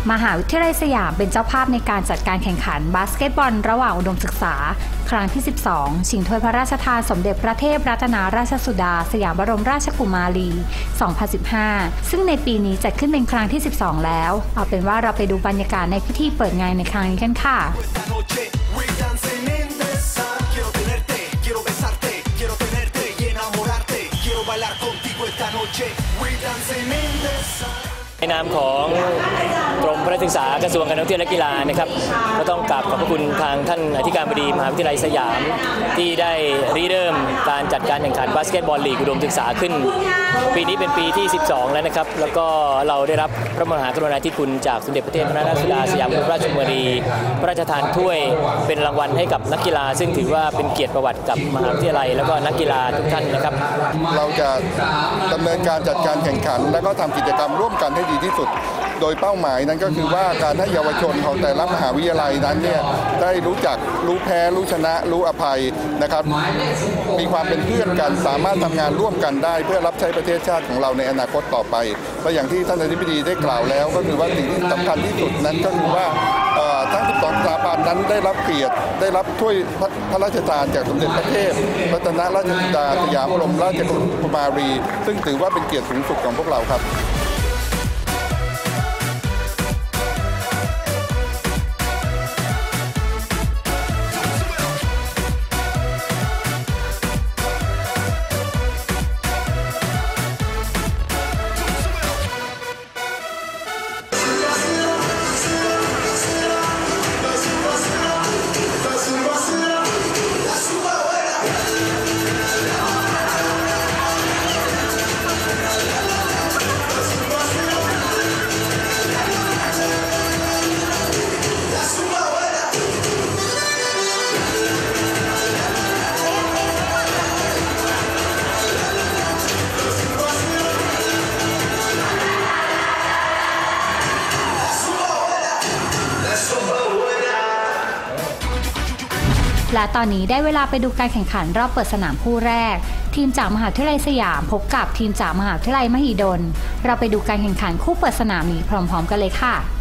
มหาวิทยาลัยสยามเป็นเจ้าภาพในการจัดการแข่งขันบาสเกตบอลระหว่างอุดมศึกษาครั้งที่ 12 ชิงถ้วยพระราชทานสมเด็จพระเทพรัตนราชสุดาสยามบรมราชกุมารี 2015 ซึ่งในปีนี้จัดขึ้นเป็นครั้งที่ 12 แล้วเอาเป็นว่าเราไปดูบรรยากาศในพิธีเปิดงานในครั้งนี้กันค่ะในนามของกรมพระศึกษากระทรวงการท่องเที่ยวและกีฬานะครับก็ต้องกราบขอบพระคุณทางท่านอธิการบดีมหาวิทยาลัยสยามที่ได้ริเริ่มการจัดการแข่งขันบาสเกตบอลลีกอุดมศึกษาขึ้นปีนี้เป็นปีที่ 12 แล้วนะครับแล้วก็เราได้รับพระมหากรุณาธิคุณจากสมเด็จพระเทพรัตนราชสุดาสยามบรมราชกุมารีพระราชทานถ้วยเป็นรางวัลให้กับนักกีฬาซึ่งถือว่าเป็นเกียรติประวัติกับมหาวิทยาลัยแล้วก็นักกีฬาทุกท่านนะครับเราจะดำเนินการจัดการแข่งขันและก็ทำกิจกรรมร่วมกันให้ดีที่สุดโดยเป้าหมายนั้นก็คือว่าการให้เยาวชนของแต่ละมหาวิทยาลัยนั้นเนี่ยได้รู้จักรู้แพ้รู้ชนะรู้อภัยนะครับมีความเป็นเพื่อนกันสามารถทำงานร่วมกันได้เพื่อรับใช้ประเทศชาติของเราในอนาคตต่อไปและอย่างที่ท่านอธิบดีได้กล่าวแล้วก็คือว่าสิ่งที่สำคัญที่สุดนั้นก็คือว่าทั้ง12สถาบันนั้นได้รับเกียรติได้รับถ้วยพระราชทานจากสมเด็จพระเทพรัตนราชสุดาสยามบรมราชกุมารีซึ่งถือว่าเป็นเกียรติสูงสุดของพวกเราครับและตอนนี้ได้เวลาไปดูการแข่งขันรอบเปิดสนามคู่แรกทีมจากมหาวิทยาลัยสยามพบกับทีมจากมหาวิทยาลัยมหิดลเราไปดูการแข่งขันคู่เปิดสนามนี้พร้อมๆกันเลยค่ะ